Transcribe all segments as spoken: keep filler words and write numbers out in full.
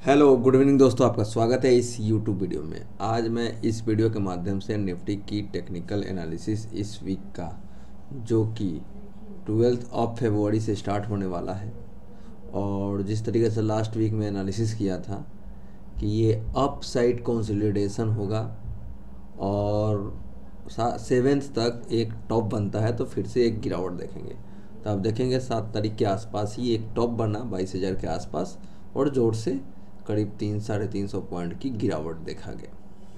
Hello good evening दोस्तों, आपका स्वागत है इस यूट्यूब वीडियो में। आज मैं इस वीडियो के माध्यम से निफ्टी की टेक्निकल एनालिसिस इस वीक का, जो कि ट्वेल्थ ऑफ फरवरी से स्टार्ट होने वाला है, और जिस तरीके से लास्ट वीक में एनालिसिस किया था कि ये अप साइड कंसोलिडेशन होगा और सेवेंथ तक एक टॉप बनता है तो फिर से एक गिरावट देखेंगे। तो आप देखेंगे सात तारीख के आसपास ही एक टॉप बना बाईस हज़ार के आसपास, और जोर से करीब तीन साढ़े तीन सौ पॉइंट की गिरावट देखा गया।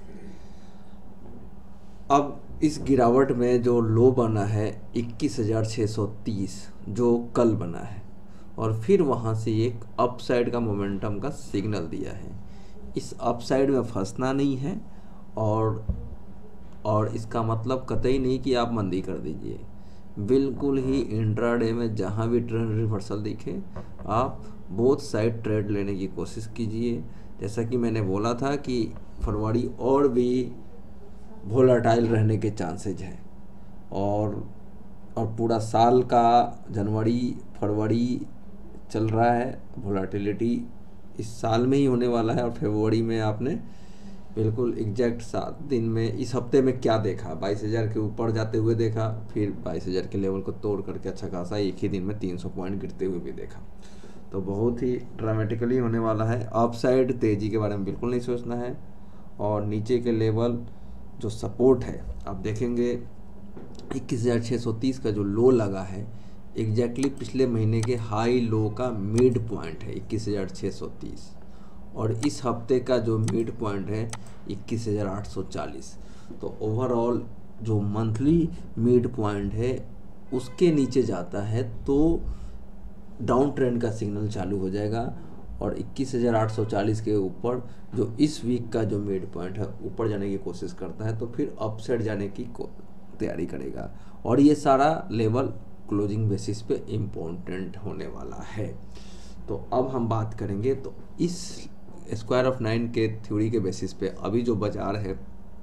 अब इस गिरावट में जो लो बना है इक्कीस हज़ार छः सौ तीस जो कल बना है, और फिर वहाँ से एक अपसाइड का मोमेंटम का सिग्नल दिया है। इस अपसाइड में फंसना नहीं है, और और इसका मतलब कतई नहीं कि आप मंदी कर दीजिए। बिल्कुल ही इंट्राडे में जहाँ भी ट्रेंड रिवर्सल दिखे, आप बोथ साइड ट्रेड लेने की कोशिश कीजिए। जैसा कि मैंने बोला था कि फरवरी और भी वोलेटाइल रहने के चांसेज हैं, और और पूरा साल का जनवरी फरवरी चल रहा है, वोलेटिलिटी इस साल में ही होने वाला है। और फरवरी में आपने बिल्कुल एग्जैक्ट सात दिन में इस हफ्ते में क्या देखा, बाईस हज़ार के ऊपर जाते हुए देखा, फिर बाईस हज़ार के लेवल को तोड़ करके अच्छा खासा एक ही दिन में तीन सौ पॉइंट गिरते हुए भी देखा। तो बहुत ही ड्रामेटिकली होने वाला है। अपसाइड तेज़ी के बारे में बिल्कुल नहीं सोचना है, और नीचे के लेवल जो सपोर्ट है आप देखेंगे इक्कीस हज़ार छः सौ तीस का जो लो लगा है एग्जैक्टली पिछले महीने के हाई लो का मिड पॉइंट है इक्कीस हज़ार छः सौ तीस, और इस हफ्ते का जो मिड पॉइंट है इक्कीस हज़ार आठ सौ चालीस। तो ओवरऑल जो मंथली मिड पॉइंट है उसके नीचे जाता है तो डाउन ट्रेंड का सिग्नल चालू हो जाएगा, और इक्कीस हज़ार आठ सौ चालीस के ऊपर जो इस वीक का जो मिड पॉइंट है ऊपर जाने की कोशिश करता है तो फिर अपसाइड जाने की तैयारी करेगा। और ये सारा लेवल क्लोजिंग बेसिस पे इम्पोर्टेंट होने वाला है। तो अब हम बात करेंगे, तो इस स्क्वायर ऑफ नाइन के थ्योरी के बेसिस पे अभी जो बाजार है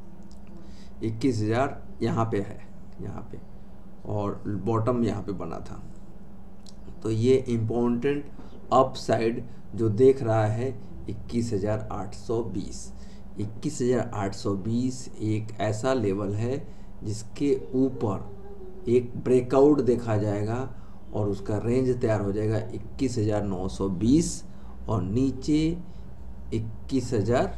इक्कीस हज़ार यहाँ पे है, यहाँ पे, और बॉटम यहाँ पे बना था। तो ये इम्पोर्टेंट अपसाइड जो देख रहा है इक्कीस हज़ार आठ सौ बीस, इक्कीस हज़ार आठ सौ बीस एक ऐसा लेवल है जिसके ऊपर एक ब्रेकआउट देखा जाएगा और उसका रेंज तैयार हो जाएगा इक्कीस हज़ार नौ सौ बीस, और नीचे इक्कीस हज़ार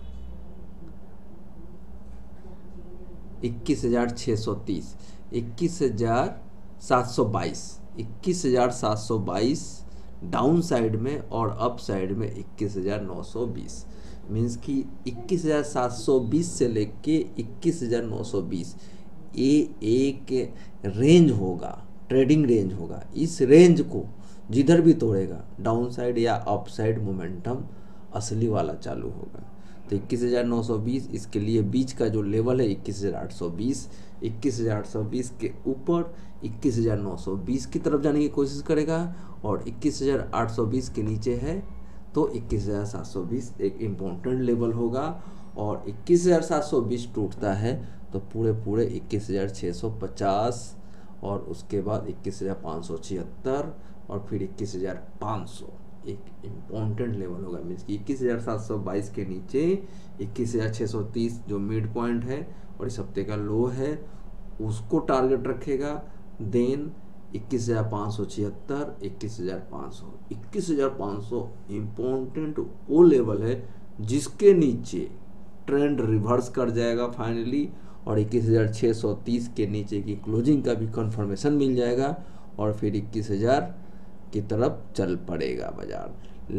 इक्कीस हज़ार छः सौ तीस, इक्कीस हज़ार सात सौ बाईस, इक्कीस हज़ार सात सौ बाईस डाउन साइड में, और अप साइड में इक्कीस हज़ार नौ सौ बीस। मीन्स कि इक्कीस हज़ार सात सौ बीस से लेके इक्कीस हज़ार नौ सौ बीस ये एक रेंज होगा, ट्रेडिंग रेंज होगा। इस रेंज को जिधर भी तोड़ेगा डाउन साइड या अप साइड मोमेंटम असली वाला चालू होगा। तो इक्कीस हज़ार नौ सौ बीस इसके लिए बीच का जो लेवल है इक्कीस हज़ार आठ सौ बीस, इक्कीस हज़ार आठ सौ बीस के ऊपर इक्कीस हज़ार नौ सौ बीस की तरफ जाने की कोशिश करेगा, और इक्कीस हज़ार आठ सौ बीस के नीचे है तो इक्कीस हज़ार सात सौ बीस एक इम्पोर्टेंट लेवल होगा। और इक्कीस हज़ार सात सौ बीस टूटता है तो पूरे पूरे इक्कीस हज़ार छः सौ पचास, और उसके बाद इक्कीस हज़ार पाँच सौ छिहत्तर, और फिर इक्कीस हज़ार पाँच सौ एक इम्पोर्टेंट लेवल होगा। मीन्स कि इक्कीस हज़ार सात सौ बाईस के नीचे इक्कीस हज़ार छः सौ तीस जो मिड पॉइंट है और इस हफ्ते का लो है उसको टारगेट रखेगा। देन इक्कीस हज़ार पाँच सौ छिहत्तर, इक्कीस हज़ार पाँच सौ, इक्कीस हज़ार पाँच सौ इम्पोर्टेंट वो लेवल है जिसके नीचे ट्रेंड रिवर्स कर जाएगा फाइनली, और इक्कीस हज़ार छः सौ तीस के नीचे की क्लोजिंग का भी कंफर्मेशन मिल जाएगा, और फिर इक्कीस हज़ार की तरफ चल पड़ेगा बाजार।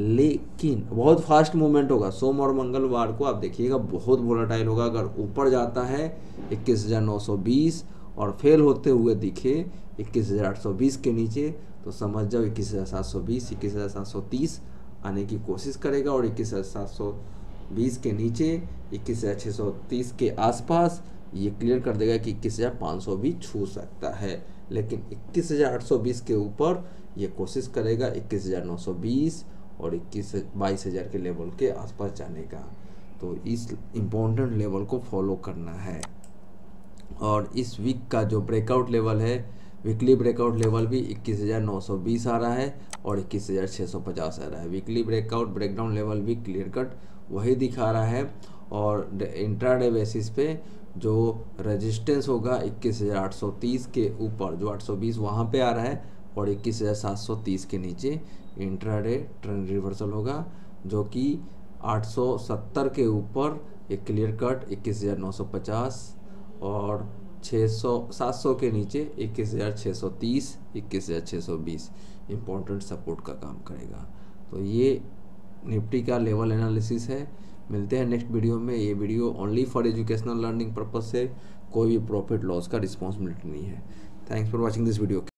लेकिन बहुत फास्ट मूवमेंट होगा। सोम और मंगलवार को आप देखिएगा बहुत वोलेटाइल होगा। अगर ऊपर जाता है इक्कीस हज़ार नौ सौ बीस और फेल होते हुए दिखे इक्कीस हज़ार आठ सौ बीस के नीचे, तो समझ जाओ इक्कीस हज़ार सात सौ बीस, इक्कीस हज़ार सात सौ तीस आने की कोशिश करेगा, और इक्कीस हज़ार सात सौ बीस के नीचे इक्कीस हज़ार छः सौ तीस के आसपास ये क्लियर कर देगा कि इक्कीस हज़ार पाँच सौ भी छू सकता है। लेकिन इक्कीस हज़ार आठ सौ बीस के ऊपर ये कोशिश करेगा इक्कीस हज़ार नौ सौ बीस और इक्कीस बाईस हज़ार के लेवल के आसपास जाने का। तो इस इम्पोर्टेंट लेवल को फॉलो करना है। और इस वीक का जो ब्रेकआउट लेवल है वीकली ब्रेकआउट लेवल भी इक्कीस हज़ार नौ सौ बीस आ रहा है और इक्कीस हज़ार छः सौ पचास आ रहा है। वीकली ब्रेकआउट ब्रेकडाउन लेवल भी क्लियर कट वही दिखा रहा है और इंट्राडे बेसिस पे जो रेजिस्टेंस होगा इक्कीस हज़ार आठ सौ तीस के ऊपर, जो आठ सौ बीस वहाँ पे आ रहा है और इक्कीस हज़ार सात सौ तीस के नीचे इंट्राडे ट्रेंड रिवर्सल होगा, जो कि आठ सौ सत्तर के ऊपर एक क्लियर कट इक्कीस हज़ार नौ सौ पचास और छः सौ सात सौ के नीचे इक्कीस हज़ार छः सौ तीस इक्कीस हज़ार छः सौ बीस इम्पोर्टेंट सपोर्ट का काम करेगा। तो ये निफ्टी का लेवल एनालिसिस है। मिलते हैं नेक्स्ट वीडियो में। ये video only for educational learning purpose से, कोई भी प्रॉफिट लॉस का रिस्पॉन्सिबिलिटी नहीं है। Thanks for watching this video.